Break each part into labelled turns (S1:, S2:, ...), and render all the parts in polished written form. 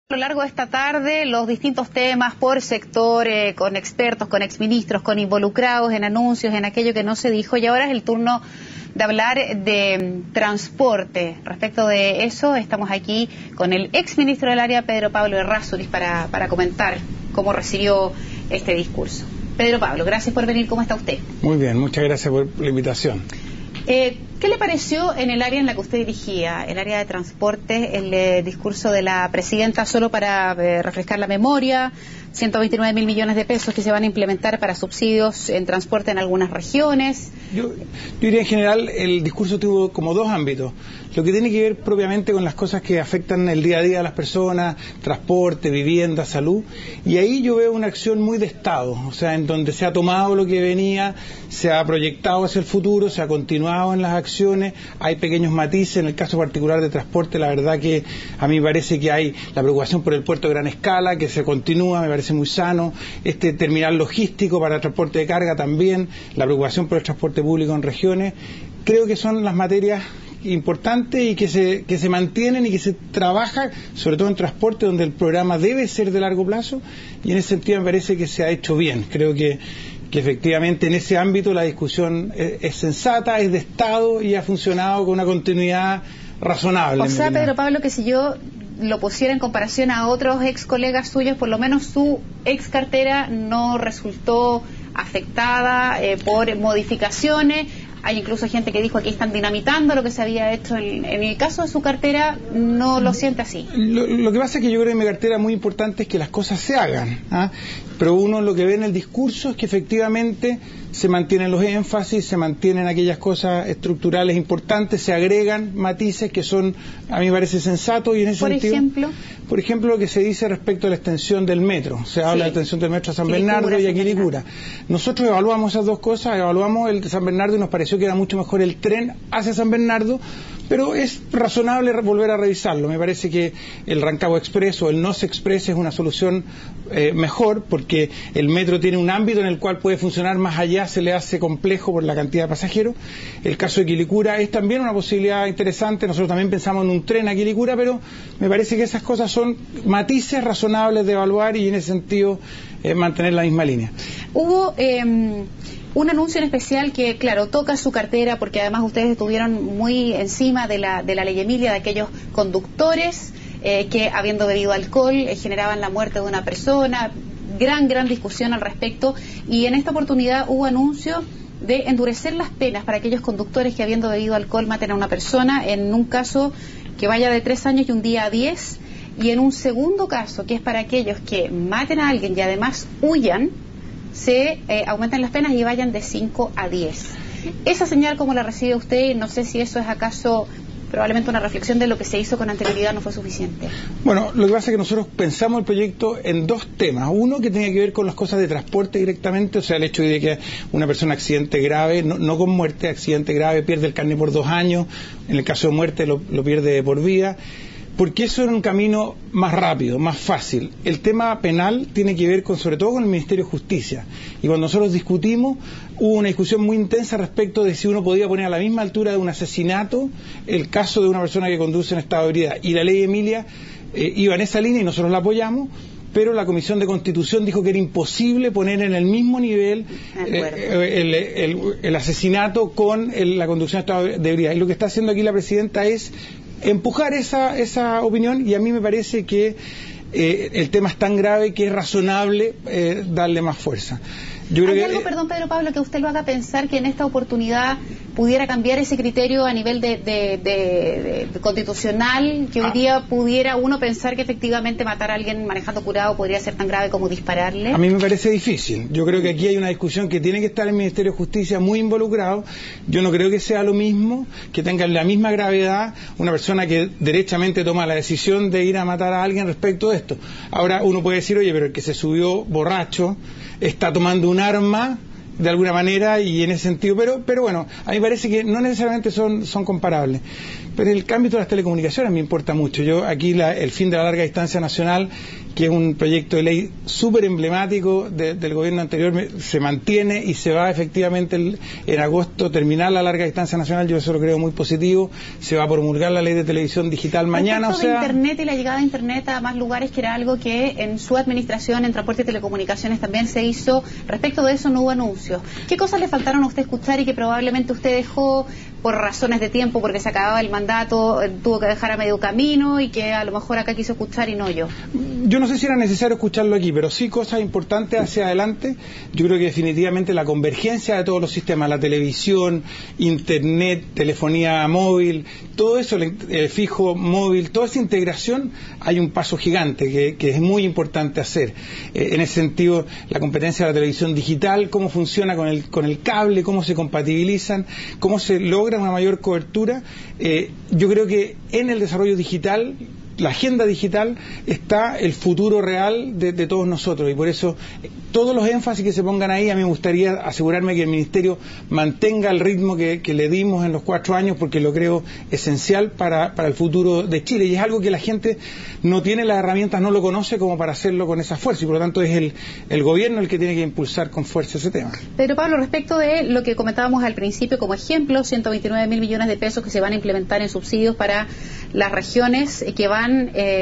S1: A lo largo de esta tarde, los distintos temas por sector, con expertos, con exministros, con involucrados en anuncios, en aquello que no se dijo, y ahora es el turno de hablar de transporte. Respecto de eso, estamos aquí con el exministro del área, Pedro Pablo Errázuriz, para comentar cómo recibió este discurso. Pedro Pablo, gracias por venir. ¿Cómo está usted?
S2: Muy bien, muchas gracias por la invitación.
S1: ¿Qué le pareció en el área en la que usted dirigía, el área de transporte, el discurso de la presidenta? Solo para refrescar la memoria, 129.000 millones de pesos que se van a implementar para subsidios en transporte en algunas regiones.
S2: Yo diría en general el discurso tuvo como dos ámbitos. Lo que tiene que ver propiamente con las cosas que afectan el día a día de las personas, transporte, vivienda, salud, y ahí yo veo una acción muy de Estado, o sea, en donde se ha tomado lo que venía, se ha proyectado hacia el futuro, se ha continuado en las acciones, hay pequeños matices. En el caso particular de transporte, la verdad que a mí me parece que hay la preocupación por el puerto de gran escala, que se continúa, me parece muy sano, este terminal logístico para transporte de carga también, la preocupación por el transporte público en regiones. Creo que son las materias importantes y que se mantienen y que se trabaja, sobre todo en transporte, donde el programa debe ser de largo plazo, y en ese sentido me parece que se ha hecho bien. Creo que efectivamente en ese ámbito la discusión es sensata, es de Estado y ha funcionado con una continuidad razonable.
S1: O sea, Pedro Pablo, que si yo lo pusiera en comparación a otros ex colegas suyos, por lo menos su ex cartera no resultó afectada por modificaciones. Hay incluso gente que dijo aquí están dinamitando lo que se había hecho. En el caso de su cartera no lo siente así.
S2: Lo que pasa es que yo creo que en mi cartera muy importante es que las cosas se hagan, ¿ah? Pero uno lo que ve en el discurso es que efectivamente se mantienen los énfasis, se mantienen aquellas cosas estructurales importantes, se agregan matices que son, a mí me parece sensato, y en ese sentido, por ejemplo, lo que se dice respecto a la extensión del metro. Se habla de la extensión del metro a San Bernardo y a Quilicura. Nosotros evaluamos esas dos cosas, evaluamos el de San Bernardo y nos pareció que era mucho mejor el tren hacia San Bernardo, pero es razonable volver a revisarlo. Me parece que el Rancagua Express o el NOS Express es una solución mejor, porque el metro tiene un ámbito en el cual puede funcionar, más allá se le hace complejo por la cantidad de pasajeros. El caso de Quilicura es también una posibilidad interesante. Nosotros también pensamos en un tren a Quilicura, pero me parece que esas cosas son matices razonables de evaluar y en ese sentido mantener la misma línea.
S1: Hubo un anuncio en especial que, claro, toca su cartera, porque además ustedes estuvieron muy encima de la ley Emilia, de aquellos conductores que, habiendo bebido alcohol, generaban la muerte de una persona. Gran discusión al respecto, y en esta oportunidad hubo anuncio de endurecer las penas para aquellos conductores que, habiendo bebido alcohol, maten a una persona, en un caso que vaya de 3 años y un día a 10, y en un segundo caso, que es para aquellos que maten a alguien y además huyan, se aumentan las penas y vayan de 5 a 10. Esa señal, ¿cómo la recibe usted? No sé si eso es acaso probablemente una reflexión de lo que se hizo con anterioridad no fue suficiente. Bueno,
S2: lo que pasa es que nosotros pensamos el proyecto en dos temas. Uno que tenía que ver con las cosas de transporte directamente, o sea, el hecho de que una persona accidente grave, no con muerte, accidente grave, pierde el carnet por 2 años, en el caso de muerte lo pierde por vida, porque eso era un camino más rápido, más fácil. El tema penal tiene que ver sobre todo con el Ministerio de Justicia, y cuando nosotros discutimos, hubo una discusión muy intensa respecto de si uno podía poner a la misma altura de un asesinato el caso de una persona que conduce en estado de ebriedad, y la ley Emilia iba en esa línea y nosotros la apoyamos, pero la Comisión de Constitución dijo que era imposible poner en el mismo nivel el asesinato con la conducción en estado de ebriedad, y lo que está haciendo aquí la presidenta es empujar esa opinión, y a mí me parece que el tema es tan grave que es razonable darle más fuerza. Yo creo
S1: ¿Hay algo, perdón Pedro Pablo, que usted lo haga pensar que en esta oportunidad pudiera cambiar ese criterio a nivel de constitucional, que hoy día pudiera uno pensar que efectivamente matar a alguien manejando curado podría ser tan grave como dispararle?
S2: A mí me parece difícil. Yo creo que aquí hay una discusión que tiene que estar el Ministerio de Justicia muy involucrado. Yo no creo que sea lo mismo, que tenga la misma gravedad una persona que derechamente toma la decisión de ir a matar a alguien respecto de esto. Ahora uno puede decir, oye, pero el que se subió borracho está tomando un arma de alguna manera, y en ese sentido, pero bueno, a mí me parece que no necesariamente son comparables. Pero el cambio de las telecomunicaciones me importa mucho. Yo aquí el fin de la larga distancia nacional, que es un proyecto de ley súper emblemático del gobierno anterior, se mantiene y se va efectivamente en agosto terminar la larga distancia nacional. Yo eso lo creo muy positivo. Se va a promulgar la ley de televisión digital mañana.
S1: Respecto de Internet y la llegada de Internet a más lugares, que era algo que en su administración en transporte y telecomunicaciones también se hizo, respecto de eso no hubo anuncios. ¿Qué cosas le faltaron a usted escuchar y que probablemente usted dejó por razones de tiempo, porque se acababa el mandato, tuvo que dejar a medio camino y que a lo mejor acá quiso escuchar y no yo?
S2: Yo no sé si era necesario escucharlo aquí, pero sí cosas importantes hacia adelante. Yo creo que definitivamente la convergencia de todos los sistemas, la televisión, internet, telefonía móvil, todo eso, el fijo móvil, toda esa integración, hay un paso gigante que es muy importante hacer. En ese sentido, la competencia de la televisión digital, cómo funciona con el cable, cómo se compatibilizan, cómo se logra una mayor cobertura. Yo creo que en el desarrollo digital, la agenda digital, está el futuro real de todos nosotros, y por eso todos los énfasis que se pongan ahí, a mí me gustaría asegurarme que el Ministerio mantenga el ritmo que le dimos en los 4 años, porque lo creo esencial para el futuro de Chile, y es algo que la gente no tiene las herramientas, no lo conoce como para hacerlo con esa fuerza, y por lo tanto es el gobierno el que tiene que impulsar con fuerza ese tema.
S1: Pedro Pablo, respecto de lo que comentábamos al principio como ejemplo, 129.000 millones de pesos que se van a implementar en subsidios para las regiones que van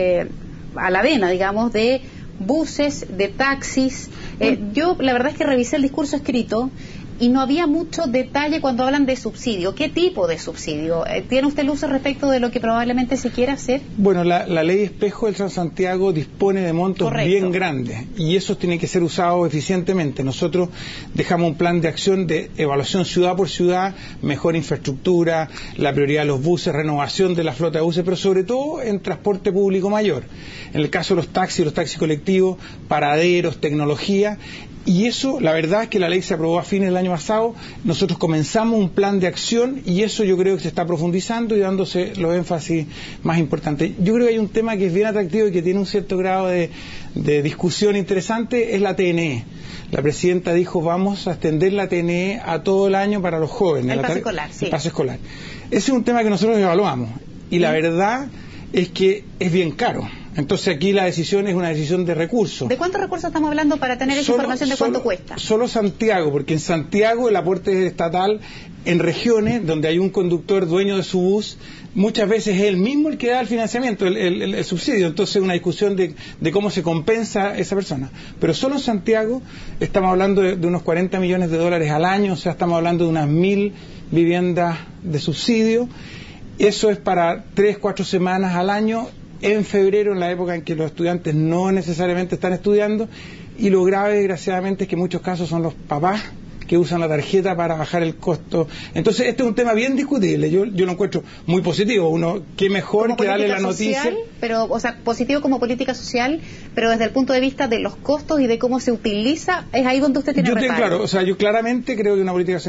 S1: a la vena, digamos, de buses, de taxis. Yo la verdad es que revisé el discurso escrito y no había mucho detalle cuando hablan de subsidio. ¿Qué tipo de subsidio? ¿Tiene usted luces respecto de lo que probablemente se quiera hacer?
S2: Bueno, la ley espejo del Transantiago dispone de montos bien grandes y esos tienen que ser usados eficientemente. Nosotros dejamos un plan de acción de evaluación ciudad por ciudad, mejor infraestructura, la prioridad de los buses, renovación de la flota de buses, pero sobre todo en transporte público mayor. En el caso de los taxis colectivos, paraderos, tecnología. Y eso, la verdad es que la ley se aprobó a fines del año pasado, nosotros comenzamos un plan de acción y eso yo creo que se está profundizando y dándose los énfasis más importantes. Yo creo que hay un tema que es bien atractivo y que tiene un cierto grado de discusión interesante, es la TNE. La presidenta dijo, vamos a extender la TNE a todo el año para los jóvenes.
S1: El pase escolar, sí.
S2: El pase escolar. Ese es un tema que nosotros evaluamos y la verdad es que es bien caro. Entonces aquí la decisión es una decisión de recursos.
S1: ¿De cuántos recursos estamos hablando para tener esa información de cuánto cuesta?
S2: Solo Santiago, porque en Santiago el aporte es estatal. En regiones donde hay un conductor dueño de su bus, muchas veces es él mismo el que da el financiamiento, el subsidio. Entonces es una discusión de cómo se compensa esa persona. Pero solo en Santiago estamos hablando de unos 40 millones de dólares al año, o sea, estamos hablando de unas 1.000 viviendas de subsidio. Eso es para 3-4 semanas al año, en febrero, en la época en que los estudiantes no necesariamente están estudiando, y lo grave, desgraciadamente, es que en muchos casos son los papás que usan la tarjeta para bajar el costo. Entonces, este es un tema bien discutible. Yo lo encuentro muy positivo. Uno, qué mejor que darle la noticia.
S1: Social, pero, o sea, positivo como política social, pero desde el punto de vista de los costos y de cómo se utiliza, es ahí donde usted tiene reparo.
S2: Claro, o sea, yo claramente creo que una política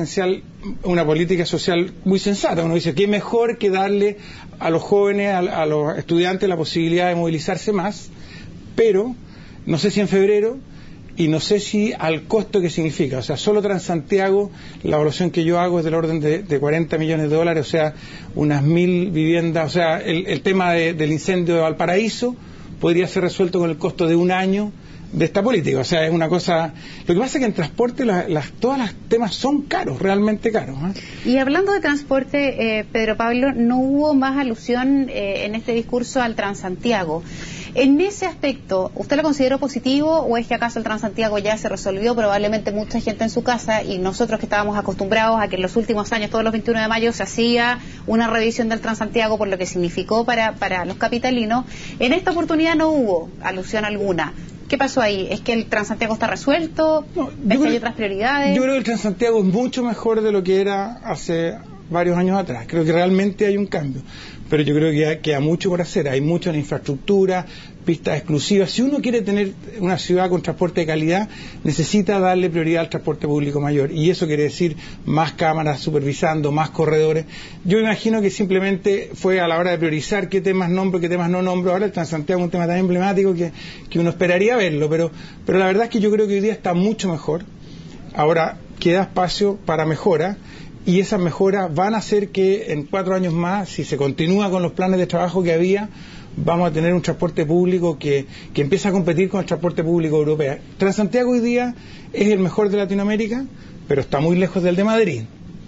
S2: social muy sensata. Uno dice, qué mejor que darle a los jóvenes, a los estudiantes, la posibilidad de movilizarse más, pero no sé si en febrero, y no sé si al costo que significa. O sea, solo Transantiago, la evaluación que yo hago es del orden de 40 millones de dólares, o sea, unas 1.000 viviendas. O sea, el tema del incendio de Valparaíso podría ser resuelto con el costo de un año de esta política. O sea, es una cosa. Lo que pasa es que en transporte todos los temas son caros, realmente caros.
S1: Y hablando de transporte, Pedro Pablo, no hubo más alusión en este discurso al Transantiago. En ese aspecto, ¿usted lo consideró positivo o es que acaso el Transantiago ya se resolvió? Probablemente mucha gente en su casa y nosotros que estábamos acostumbrados a que en los últimos años, todos los 21 de mayo, se hacía una revisión del Transantiago por lo que significó para los capitalinos. En esta oportunidad no hubo alusión alguna. ¿Qué pasó ahí? ¿Es que el Transantiago está resuelto? ¿Es que hay otras prioridades?
S2: Yo creo que el Transantiago es mucho mejor de lo que era hace varios años atrás. Creo que realmente hay un cambio. Pero yo creo que queda mucho por hacer. Hay mucho en infraestructura, pistas exclusivas. Si uno quiere tener una ciudad con transporte de calidad, necesita darle prioridad al transporte público mayor. Y eso quiere decir más cámaras supervisando, más corredores. Yo me imagino que simplemente fue a la hora de priorizar qué temas nombro, qué temas no nombro. Ahora el Transantiago es un tema tan emblemático que uno esperaría verlo. Pero la verdad es que yo creo que hoy día está mucho mejor. Ahora queda espacio para mejora. y esas mejoras van a hacer que en 4 años más, si se continúa con los planes de trabajo que había, vamos a tener un transporte público que empieza a competir con el transporte público europeo. Transantiago hoy día es el mejor de Latinoamérica, pero está muy lejos del de Madrid.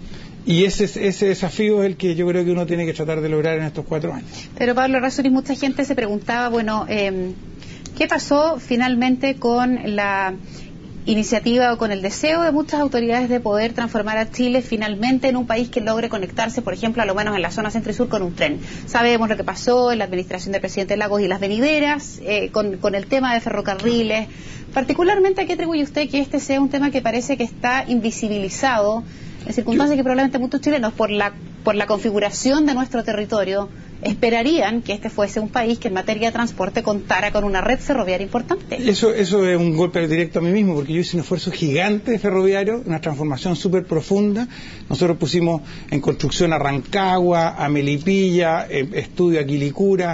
S2: Y ese desafío es el que yo creo que uno tiene que tratar de lograr en estos 4 años.
S1: Pero Pablo Errázuriz, mucha gente se preguntaba, bueno, ¿qué pasó finalmente con la iniciativa o con el deseo de muchas autoridades de poder transformar a Chile finalmente en un país que logre conectarse, por ejemplo, a lo menos en la zona centro y sur con un tren? Sabemos lo que pasó en la administración del presidente Lagos y las venideras, con el tema de ferrocarriles. Particularmente, ¿a qué atribuye usted que este sea un tema que parece que está invisibilizado en circunstancias que probablemente muchos chilenos, por la configuración de nuestro territorio, esperarían que este fuese un país que en materia de transporte contara con una red ferroviaria importante?
S2: Eso es un golpe directo a mí mismo, porque yo hice un esfuerzo gigante ferroviario, una transformación súper profunda. Nosotros pusimos en construcción a Rancagua, a Melipilla, estudio a Quilicura,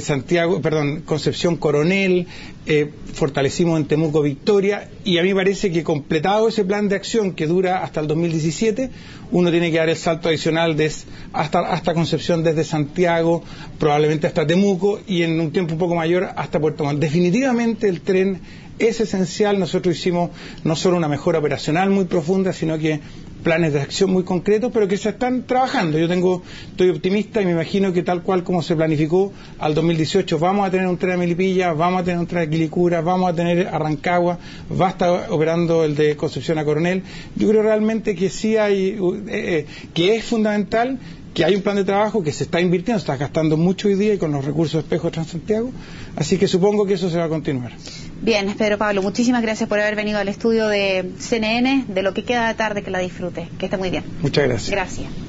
S2: Concepción Coronel, fortalecimos en Temuco Victoria, y a mí me parece que completado ese plan de acción que dura hasta el 2017, uno tiene que dar el salto adicional hasta Concepción, desde Santiago, probablemente hasta Temuco, y en un tiempo un poco mayor hasta Puerto Montt. Definitivamente el tren es esencial. Nosotros hicimos no solo una mejora operacional muy profunda, sino que planes de acción muy concretos, pero que se están trabajando. Estoy optimista y me imagino que tal cual como se planificó, al 2018 vamos a tener un tren a Melipilla, vamos a tener un tren a Quilicura, vamos a tener a Rancagua, va a estar operando el de Concepción a Coronel. Yo creo realmente que sí hay, que es fundamental, que hay un plan de trabajo que se está invirtiendo, se está gastando mucho hoy día y con los recursos de Espejo de Transantiago, así que supongo que eso se va a continuar.
S1: Bien, Pedro Pablo, muchísimas gracias por haber venido al estudio de CNN, de lo que queda de tarde, que la disfrute, que esté muy bien.
S2: Muchas gracias.
S1: Gracias.